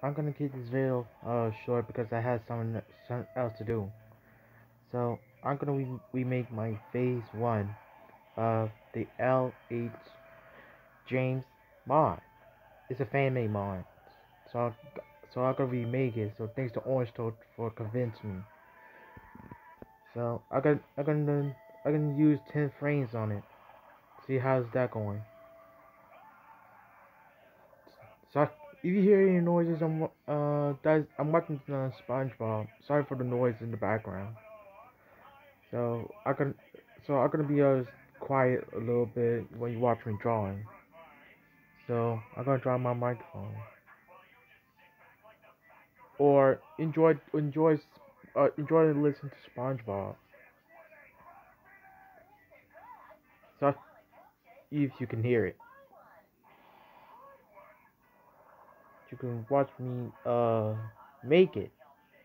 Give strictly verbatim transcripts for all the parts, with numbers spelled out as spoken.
I'm gonna keep this video uh short because I have something something else to do. So I'm gonna re remake my phase one of the L H James mod. It's a fan made mod. So I, so I'm gonna remake it. So thanks to Orange Toad for convincing me. So I got I gonna I gonna use ten frames on it. See how's that going. So if you hear any noises, I'm uh guys, I'm watching uh, SpongeBob. Sorry for the noise in the background. So I can so I'm gonna be uh quiet a little bit when you watch me drawing. So I'm gonna draw my microphone or enjoy enjoy uh, enjoy and listen to SpongeBob. So if you can hear it, you can watch me uh make it.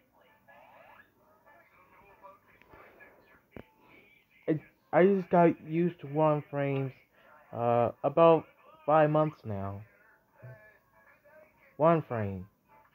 it I just got used to one frames uh about five months now. One frame.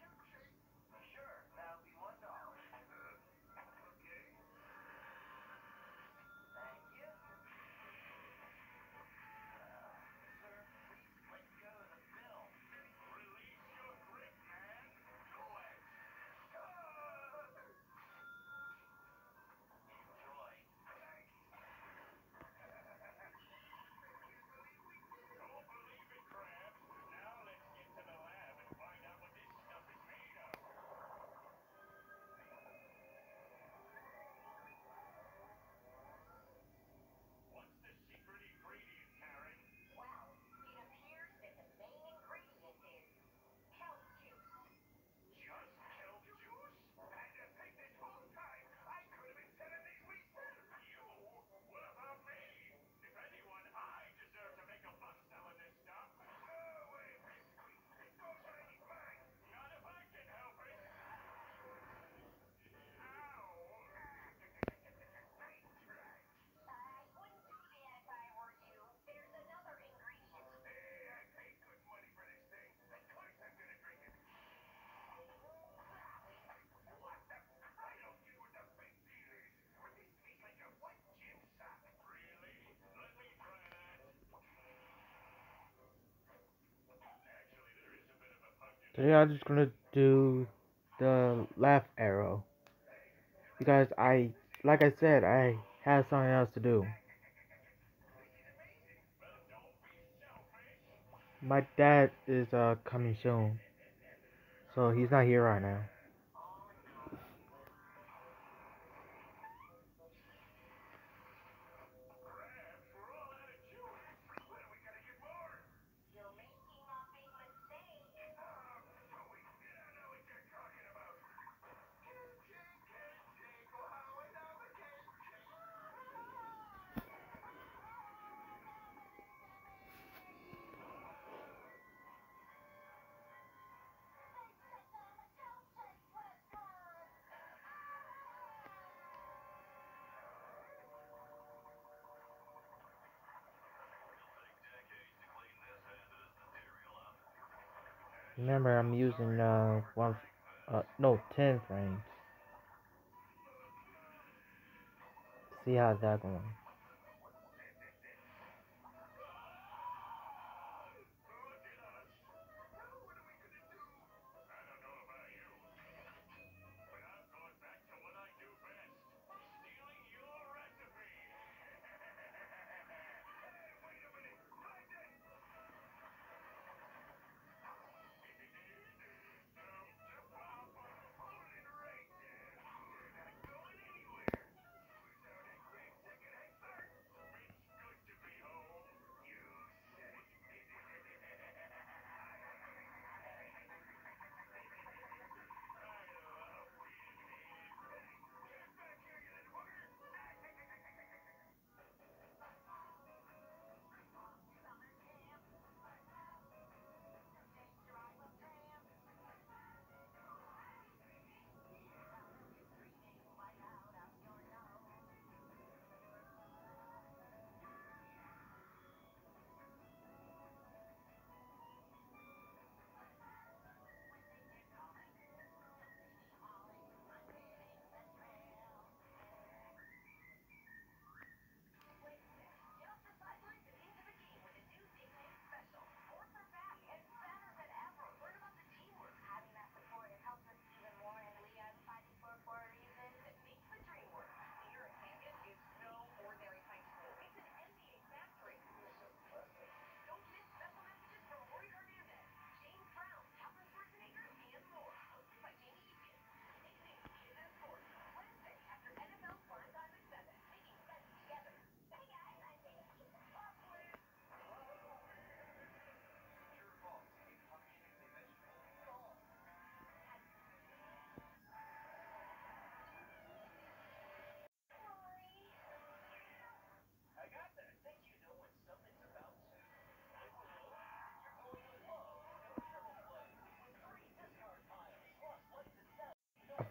Today I'm just gonna do the left arrow because I, like I said, I have something else to do. My dad is uh coming soon, so he's not here right now. Remember, I'm using uh one, uh no ten frames. See how's that going.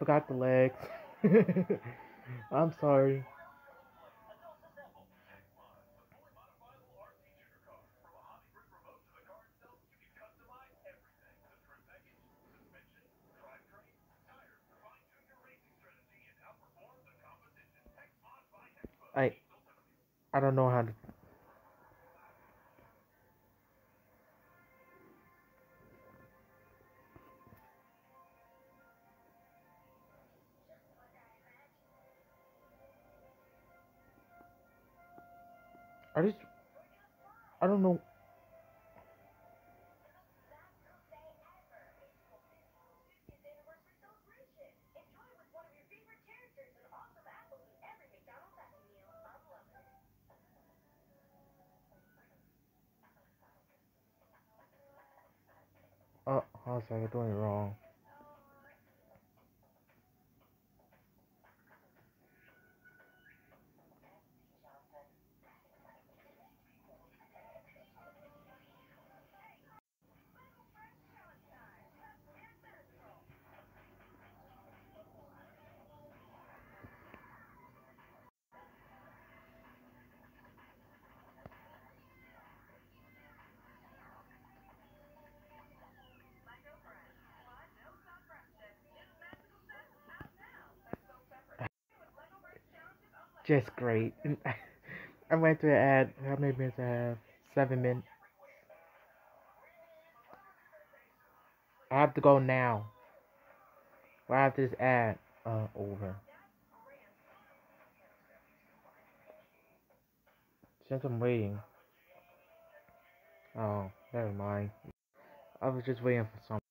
forgot the legs. I'm sorry. I I don't know how to. I just I don't know. Oh, I was like, I'm doing it wrong. Just great. I went to the ad. How many minutes I have? Seven minutes. I have to go now. Right after this ad uh over. Since I'm waiting. Oh, never mind. I was just waiting for some.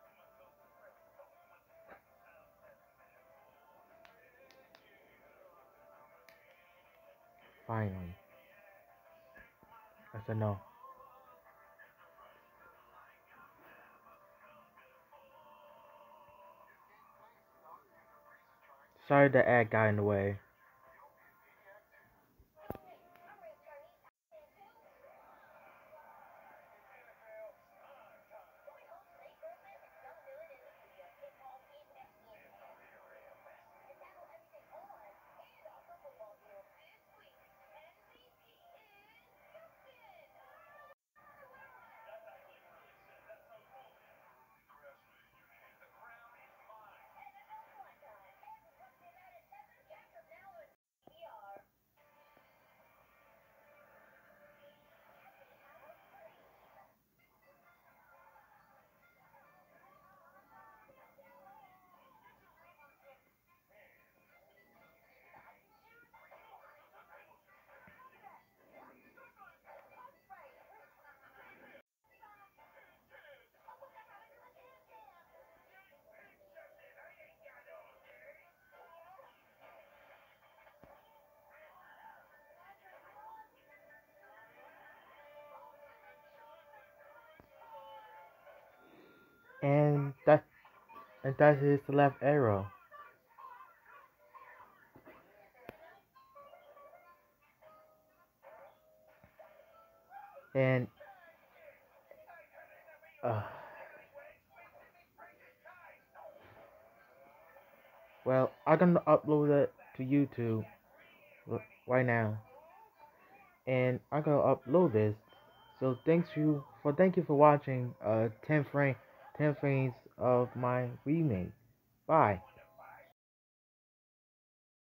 Finally. I said no. Sorry the ad got in the way. And that and that is the left arrow. And uh well, I'm gonna upload it to YouTube right now. And I'm gonna upload this. So thanks you for thank you for watching uh ten frame ten frames of my remake. Bye.